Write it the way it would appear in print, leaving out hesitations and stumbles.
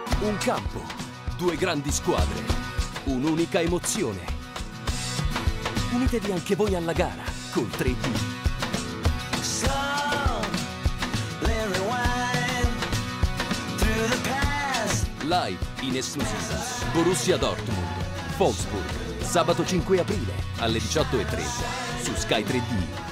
Un campo, due grandi squadre, un'unica emozione. Unitevi anche voi alla gara col 3D. Live in esclusiva Borussia Dortmund, Wolfsburg, sabato 5 aprile alle 18:30 su Sky 3D.